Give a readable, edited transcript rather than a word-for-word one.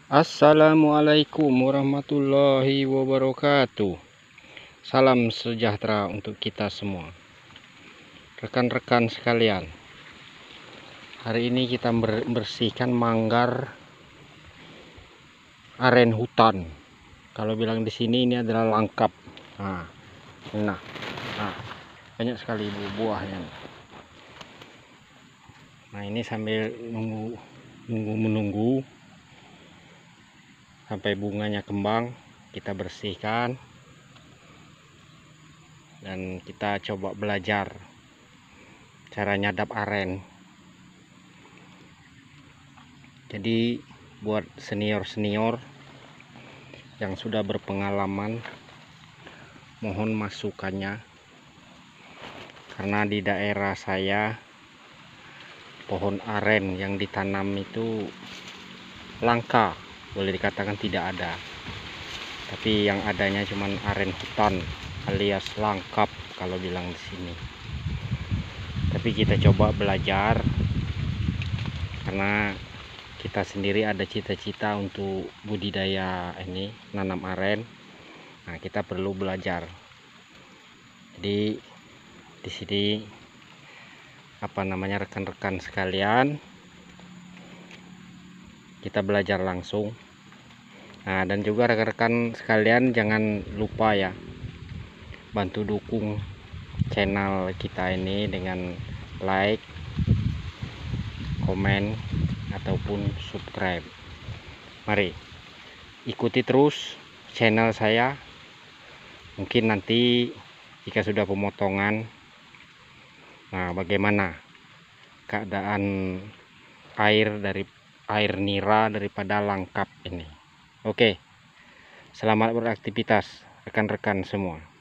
Assalamualaikum warahmatullahi wabarakatuh. Salam sejahtera untuk kita semua, rekan-rekan sekalian. Hari ini kita membersihkan manggar aren hutan. Kalau bilang di sini ini adalah langkap. Nah, banyak sekali buah-buahnya. Nah, ini sambil menunggu sampai bunganya kembang, kita bersihkan dan kita coba belajar cara nyadap aren. Jadi buat senior-senior yang sudah berpengalaman, mohon masukannya, karena di daerah saya pohon aren yang ditanam itu langka, boleh dikatakan tidak ada. Tapi yang adanya cuman aren hutan alias langkap kalau bilang di sini. Tapi kita coba belajar karena kita sendiri ada cita-cita untuk budidaya ini, nanam aren. Nah, kita perlu belajar. Jadi di sini rekan-rekan sekalian, kita belajar langsung. Nah, dan juga rekan-rekan sekalian jangan lupa ya, bantu dukung channel kita ini dengan like, komen, ataupun subscribe. Mari ikuti terus channel saya. Mungkin nanti jika sudah pemotongan, nah bagaimana keadaan air nira daripada langkap ini. Oke, selamat beraktivitas rekan-rekan semua.